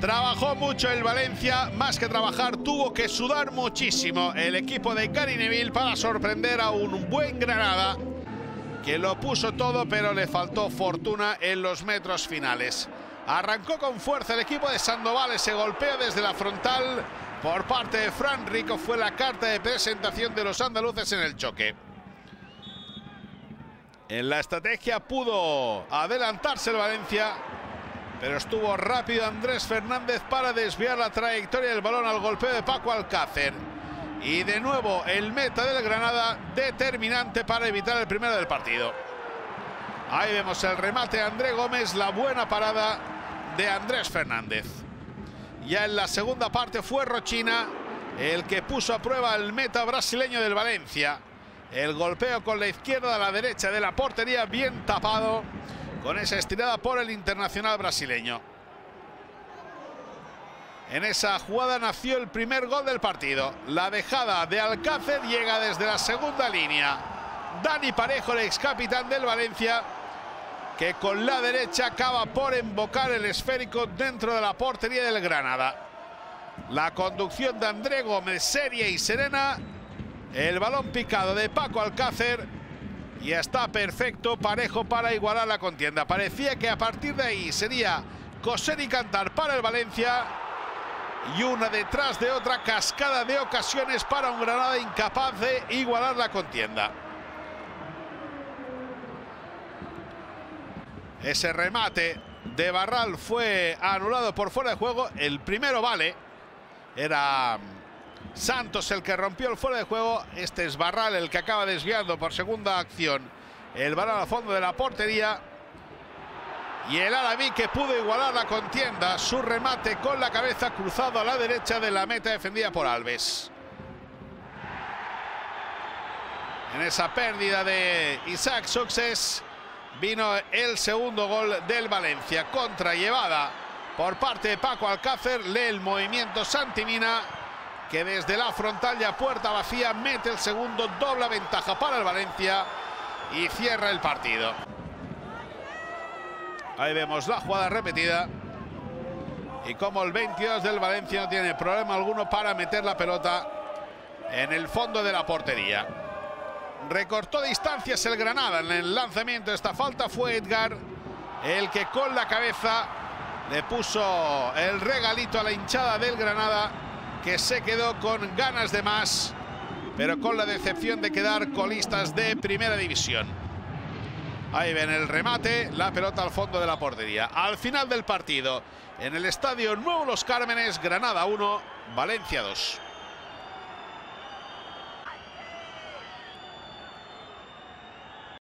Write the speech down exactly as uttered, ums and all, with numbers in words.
Trabajó mucho el Valencia, más que trabajar, tuvo que sudar muchísimo el equipo de Gary Neville para sorprender a un buen Granada, que lo puso todo, pero le faltó fortuna en los metros finales. Arrancó con fuerza el equipo de Sandoval, ese golpeo desde la frontal por parte de Fran Rico fue la carta de presentación de los andaluces en el choque. En la estrategia pudo adelantarse el Valencia, pero estuvo rápido Andrés Fernández para desviar la trayectoria del balón al golpeo de Paco Alcácer. Y de nuevo el meta del Granada determinante para evitar el primero del partido. Ahí vemos el remate de André Gómez, la buena parada de Andrés Fernández. Ya en la segunda parte fue Rochina el que puso a prueba el meta brasileño del Valencia. El golpeo con la izquierda a la derecha de la portería, bien tapado con esa estirada por el internacional brasileño. En esa jugada nació el primer gol del partido. La dejada de Alcácer llega desde la segunda línea. Dani Parejo, el ex capitán del Valencia, que con la derecha acaba por embocar el esférico dentro de la portería del Granada. La conducción de André Gómez, seria y serena. El balón picado de Paco Alcácer. Y está perfecto Parejo para igualar la contienda. Parecía que a partir de ahí sería coser y cantar para el Valencia. Y una detrás de otra cascada de ocasiones para un Granada incapaz de igualar la contienda. Ese remate de Barral fue anulado por fuera de juego. El primero vale. Era Santos el que rompió el fuera de juego. Este es Barral el que acaba desviando por segunda acción el balón al fondo de la portería. Y el Alaví que pudo igualar la contienda. Su remate con la cabeza cruzado a la derecha de la meta defendida por Alves. En esa pérdida de Isaac Success vino el segundo gol del Valencia. Contrallevada por parte de Paco Alcácer. Lee el movimiento Santi Mina, que desde la frontal ya puerta vacía mete el segundo. Dobla ventaja para el Valencia y cierra el partido. Ahí vemos la jugada repetida. Y como el veintidós del Valencia no tiene problema alguno para meter la pelota en el fondo de la portería. Recortó distancias el Granada en el lanzamiento de esta falta. Fue Edgar el que con la cabeza le puso el regalito a la hinchada del Granada, que se quedó con ganas de más, pero con la decepción de quedar colistas de primera división. Ahí ven el remate, la pelota al fondo de la portería. Al final del partido, en el estadio Nuevo Los Cármenes, Granada uno, Valencia dos.